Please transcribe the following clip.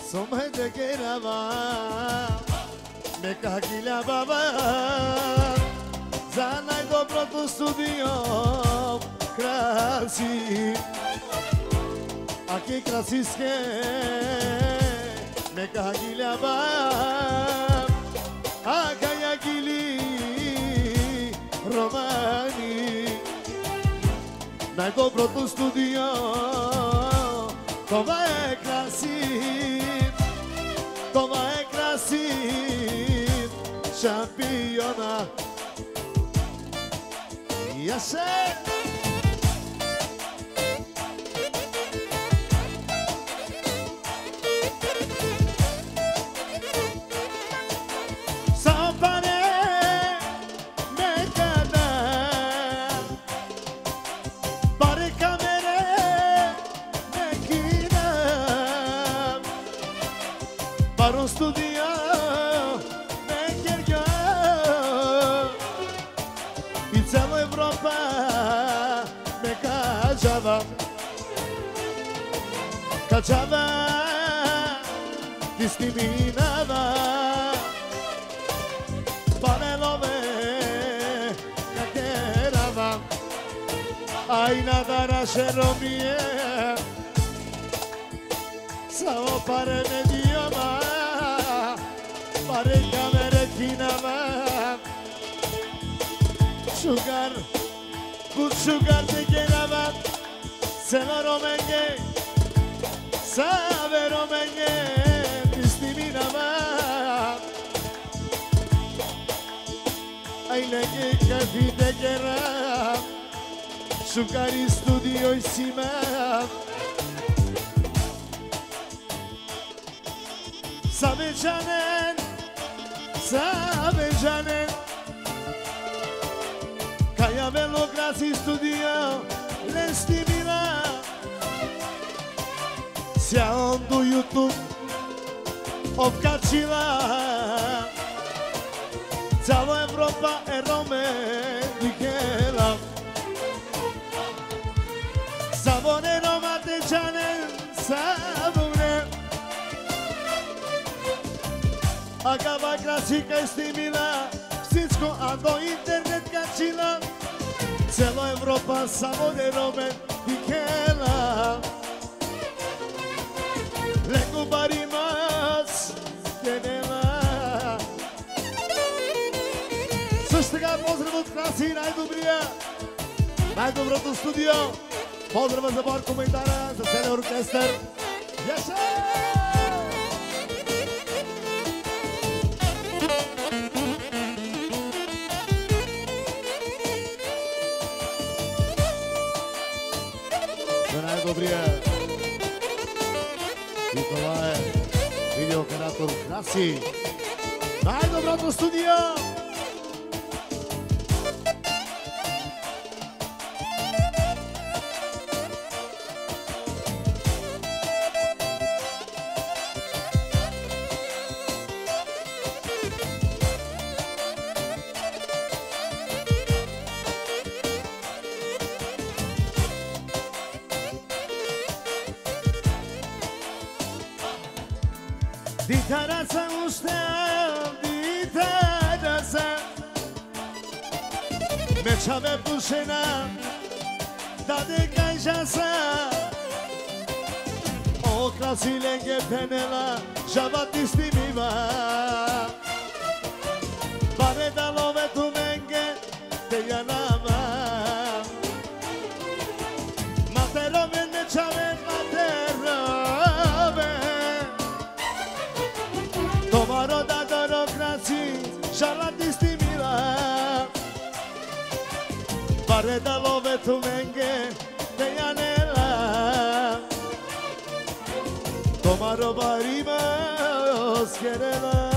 Somai de gerava me kahkila baba za najdobro tu studio krasi Aki krasiske me kahkila baba Akaya gili romani najdobro tu studio Tova je krasim, tova je krasim, šampiona. Jase! Sampane nekada, bare kamere Baro studio me kjerga I celo Evropa me kažava Kažava diskriminava Panelove kakerava Aj nadara šeromije Samo pare ne dioma Pare kamere kinama Sugar, good sugar de gerava Sela romenge, save romenge Distiminava Ay nege kafi de gera Sugar studio isima Save canen Kaya Velograsi studio Lestimila Sjaam do YouTube Obkačila Celo Evropa Rome dikela Savone romate canen Savone Agava klasika istimila Всичко, а до интернет качила Цела Европа само не ромен дикела Леко бари мас генела Също така поздрав от Краси, най-доброто студио Поздрава за Борко Майтара, за целия оркестър Яше! Най-добрия и това е видеооператор Краси. Най-доброто студио! Ditarasa ustem, ditarasa Meçave pušena, da de kajžasa O Krasi lenge penela, žavat istimiva Bare da love tu menge, te janava Materove nečave, materove Tomaro da dorokraci, žalat istimila Bare da love tu menge, te janela Tomaro barima oskerela